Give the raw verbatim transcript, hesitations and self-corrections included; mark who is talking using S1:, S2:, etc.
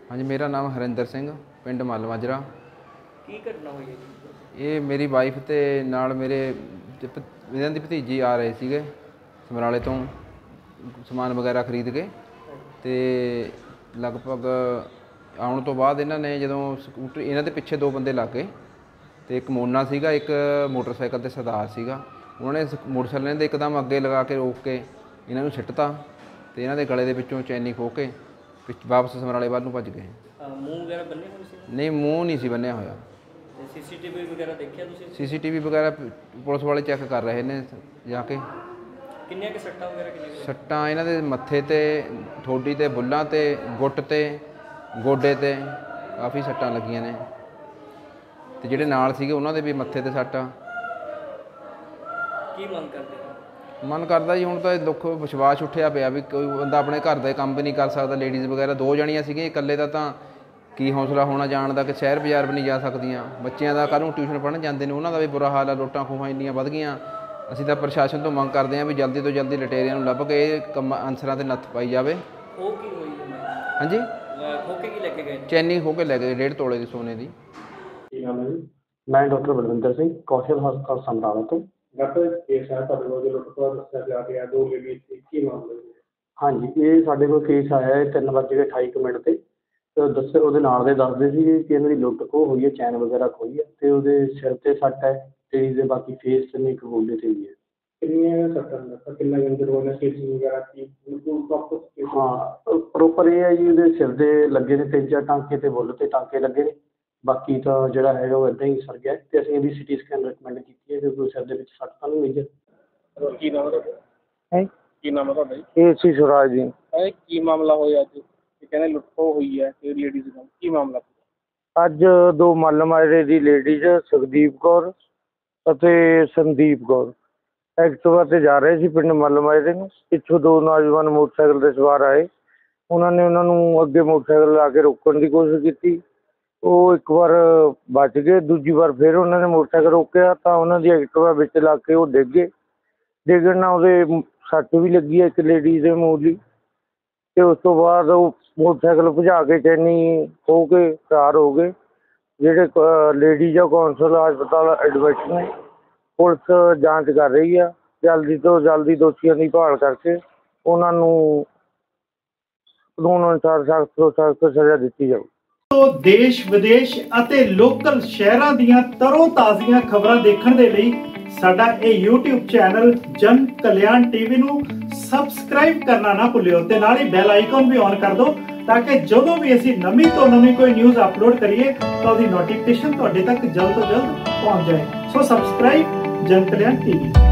S1: हाँ जी, मेरा नाम हरिंदर सिंह, पिंड मल माजरा।
S2: की घटना हुई है जी?
S1: ये मेरी वाइफ ते नाल मेरे इन्हां दी भतीजी आ रहे सीगे समराले तो समान वगैरह खरीद के ते लगभग आउण तो बाद इन्हां ने जदों स्कूटर इन्हां दे पिछे दो बंदे लग गए ते एक मोना सीगा, एक मोटरसाइकिल ते सरदार सीगा। उन्होंने मोटरसाइकिल दे एकदम अगे लगा के रोक के इन्हां नूं सिੱਟਤਾ ते इन्हां दे गले दे विचों चैनी खो के वापस समराले वाल नूं भज गए।
S2: मूँह वगैरह बन्ने हुए सी?
S1: नहीं, मूँह नहीं सी बन्निया होया।
S2: सीसीटीवी वगैरह देखिया तुसीं?
S1: सीसीटीवी वगैरह पुलिस वाले चैक कर रहे ने जाके।
S2: किन्नियां कि सट्टां वगैरह किन्नियां?
S1: सट्टां इन्हां दे मत्थे ते, ठोडी ते, बुल्लां ते, गुੱਟ ते, गोडे ते काफ़ी सट्टां लगियां ने ते जिहड़े नाल सीगे उन्हां दे भी मत्थे ते सट्ट।
S2: की मंग करदे?
S1: मन करदा जी, हुण तां दुख विश्वास उठिया पिया भी कोई बंदा अपने घर दे काम भी नहीं कर सकदा। लेडीज़ वगैरह दो जणियां सीगियां, इकल्ले दा तां की हौसला होना जाण दा कि शहर बाज़ार भी नहीं जा सकदियां। बच्चिਆਂ ਦਾ ਕੱਲ੍ਹ ਨੂੰ ट्यूशन पढ़न जाते हैं, उन्हां दा भी बुरा हाल है। लुट्टां खोहां इंनियां वध गईयां। ਅਸੀਂ ਤਾਂ ਪ੍ਰਸ਼ਾਸਨ ਤੋਂ ਮੰਗ ਕਰਦੇ ਹਾਂ ਵੀ ਜਲਦੀ ਤੋਂ ਜਲਦੀ ਲਟੇਰਿਆਂ ਨੂੰ ਲੱਭ ਕੇ ਇਹ ਕੰਮ ਅਨਸਰਾਂ ਤੇ ਨੱਥ ਪਾਈ ਜਾਵੇ।
S2: ਉਹ ਕੀ ਹੋਈ ਹੈ?
S1: ਹਾਂਜੀ,
S2: ਖੋ ਕੇ ਕੀ ਲੈ ਕੇ ਗਏ?
S1: ਚੈਨੀ ਖੋ ਕੇ ਲੈ ਗਏ, ਡੇਢ ਤੋਲੇ ਦੀ ਸੋਨੇ ਦੀ।
S3: ਕੀ ਨਾਮ ਹੈ ਜੀ? ਮੈਂ ਡਾਕਟਰ ਬਲਵਿੰਦਰ ਸਿੰਘ, ਕੌਸ਼ਲ ਹਸਪਤਾਲ ਸਮਰਾਲਾ ਤੋਂ। ਡਾਕਟਰ ਕੇਸ ਹੈ ਤੁਹਾਡੇ ਕੋਲ ਜੋ ਲੁੱਟ ਖੋਹ ਦੱਸਿਆ ਜਾ ਰਿਹਾ, ਦੋ ਲੇਡੀ ਸੀ, ਕੀ ਮਾਮਲਾ ਹੈ? ਹਾਂਜੀ, ਇਹ ਸਾਡੇ ਕੋਲ ਕੇਸ ਆਇਆ ਹੈ ਤਿੰਨ ਵੱਜ ਕੇ ਅਠਾਈ ਕੁ ਮਿੰਟ 'ਤੇ। ਦੱਸੇ ਉਹਦੇ ਨਾਲ ਦੇ ਦੱਸਦੇ ਸੀਗੇ ਕਿ ਇਹਨਾਂ ਦੀ ਲੁੱਟ ਖੋਹ ਹੋਈ ਹੈ, ਚੈਨ ਵਗੈਰਾ ਖੋਈ ਹੈ ਅਤੇ ਉਹਦੇ ਸਿਰ 'ਤੇ ਸੱਟ ਹੈ ਅਤੇ ਇਹਦੇ ਬਾਕੀ ਫੇਸ 'ਤੇ ਨਹੀਂ, ਇੱਕ ਗੋਡੇ 'ਤੇ ਵੀ ਹੈ। ਕਿੰਨੀਆਂ ਸੱਟਾਂ, ਕਿੰਨਾ ਇੰਜਰ ਹੋਇਆ, ਸਟਿਚਿੰਗ ਵਗੈਰਾ ਕੀ? ਹਾਂ, ਪ੍ਰੋਪਰ ਇਹ ਹੈ ਜੀ, ਉਹਦੇ ਸਿਰ ਦੇ ਲੱਗੇ ਨੇ ਤਿੰਨ ਚਾਰ ਟਾਂਕੇ ਅਤੇ ਬੁੱਲ 'ਤੇ ਟਾਂਕੇ ਲੱਗੇ ਨੇ। ਬਾਕੀ ਤਾਂ ਜਿਹੜਾ ਹੈਗਾ ਉਹ ਇੱਦਾਂ ਹੀ ਸਰ ਗਿਆ ਅਤੇ ਅਸੀਂ ਇਹਦੀ ਸਿਟੀ ਸਕੈਨ ਰਿਕਮੈਂਡ ਕੀਤੀ ਹੈ ਕਿਉਂਕਿ ਸਿਰ ਦੇ ਵਿੱਚ ਸੱਟ ਤਾਂ ਨਹੀਂ ਮੇਜਰ। ਕੀ ਨਾਮ ਹੈ ਤੁਹਾਡਾ? ਹੈ ਕੀ ਨਾਮ ਹੈ ਤੁਹਾਡਾ ਜੀ? ਏ ਸੀ ਸੁਰਾਜ ਜੀ। ਇਹ ਕੀ ਮਾਮਲਾ ਹੋਇਆ ਅੱਜ? ਕਹਿੰਦੇ ਲੁੱਟ ਖੋਹ ਹੋਈ ਹੈ ਤੇ ਲੇਡੀਜ਼ ਨਾਲ, ਕੀ ਮਾਮਲਾ? ਅੱਜ ਦੋ ਮੱਲ ਮਾਜਰੇ ਦੀ ਲੇਡੀਜ਼ ਸੁਖਦੀਪ ਕੌਰ ਅਤੇ ਸੰਦੀਪ ਕੌਰ ਐਕਟਿਵਾ 'ਤੇ ਜਾ ਰਹੇ ਸੀ ਪਿੰਡ ਮੱਲ ਮਾਜਰੇ ਨੂੰ। ਪਿੱਛੋਂ ਦੋ ਨੌਜਵਾਨ ਮੋਟਰਸਾਈਕਲ 'ਤੇ ਸਵਾਰ ਆਏ। ਉਹਨਾਂ ਨੇ ਉਹਨਾਂ ਨੂੰ ਅੱਗੇ ਮੋਟਰਸਾਈਕਲ ਲਾ ਕੇ ਰੋਕਣ ਦੀ ਕੋਸ਼ਿਸ਼ ਕੀਤੀ। ਉਹ ਇੱਕ ਵਾਰ ਬਚ ਗਏ, ਦੂਜੀ ਵਾਰ ਫਿਰ ਉਹਨਾਂ ਨੇ ਮੋਟਰਸਾਈਕਲ ਰੋਕਿਆ ਤਾਂ ਉਹਨਾਂ ਦੀ ਐਕਟਿਵਾ ਵਿੱਚ ਲੱਗ ਕੇ ਉਹ ਡਿੱਗ ਗਏ। ਡਿੱਗਣ ਨਾਲ ਉਹਦੇ ਸੱਟ ਵੀ ਲੱਗੀ ਹੈ ਇੱਕ ਲੇਡੀਜ਼ ਦੇ ਮੂਲੀ, ਅਤੇ ਉਸ ਤੋਂ ਬਾਅਦ ਉਹ ਮੋਟਰਸਾਈਕਲ ਭਜਾ ਕੇ ਚੈਨੀ ਖੋਹ ਕੇ ਫਰਾਰ ਹੋ ਗਏ। ਜਿਹੜੇ ਲੇਡੀਜ਼ ਆ ਕੌਂਸਲ ਹਸਪਤਾਲ ਐਡਮਿਟ ਨੇ। ਪੁਲਿਸ ਜਾਂਚ ਕਰ ਰਹੀ ਆ, ਜਲਦੀ ਤੋਂ ਜਲਦੀ ਦੋਸ਼ੀਆਂ ਦੀ ਭਾਲ ਕਰਕੇ ਉਹਨਾਂ ਨੂੰ ਕਾਨੂੰਨ ਅਨੁਸਾਰ ਸਖਤ ਤੋਂ ਸਖਤ ਸਜ਼ਾ ਦਿੱਤੀ ਜਾਊ।
S4: ਦੇਸ਼ ਵਿਦੇਸ਼ ਅਤੇ ਲੋਕਲ ਸ਼ਹਿਰਾਂ ਦੀਆਂ ਤਰੋ ਤਾਜ਼ੀਆਂ ਖਬਰਾਂ ਦੇਖਣ ਦੇ ਲਈ ਸਾਡਾ ਇਹ YouTube ਚੈਨਲ ਜਨ ਕਲਿਆਣ ਟੀਵੀ ਨੂੰ ਸਬਸਕ੍ਰਾਈਬ ਕਰਨਾ ਨਾ ਭੁੱਲਿਓ ਤੇ ਨਾਲ ਹੀ ਬੈਲ ਆਈਕਨ ਵੀ ਔਨ ਕਰ ਦਿਓ ਤਾਂ ਕਿ ਜਦੋਂ ਵੀ ਅਸੀਂ ਨਵੀਂ ਤੋਂ ਨਵੀਂ ਕੋਈ ਨਿਊਜ਼ ਅਪਲੋਡ ਕਰੀਏ ਤਾਂ ਉਹਦੀ ਨੋਟੀਫਿਕੇਸ਼ਨ ਤੁਹਾਡੇ ਤੱਕ ਜਲਦ ਤੋਂ ਜਲਦ ਪਹੁੰਚ ਜਾਏ। ਸੋ ਸਬਸਕ੍ਰਾਈਬ ਜਨ ਕਲਿਆਣ ਟੀਵੀ।